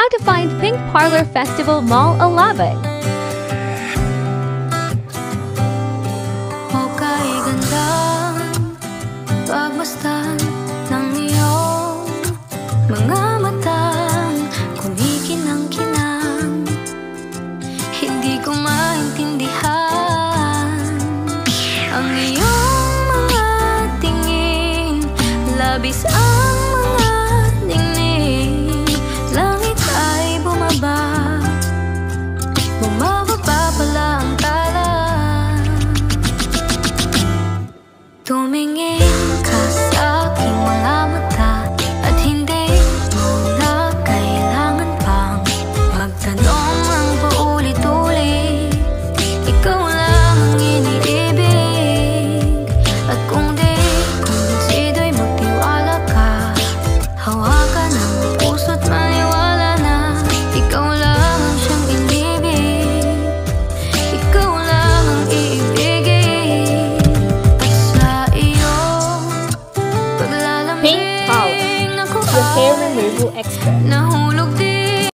How to find Pink Parlour Festival Mall Alabang. Okay, gandang pagmasdan ng iyong mga matang kumikinang-kinang. Hindi ko maintindihan ang iyong mga tingin, labis ang mga ningning. Langit ay bumaba, bumababa pala ang tala. Tumingin ka sa aking mga mata at hindi mo na kailangan pang magtanong ang paulit-ulit. Ikaw lang ang iniibig, at kung di kumbinsido'y magtiwala ka. Hawakan ang puso't maniwala na ikaw lang ang siyang inibig, ikaw lang ang iibigin. At sa iyong Pink Parlour, paglalambing ako your hair ay removal expert. nahulog din.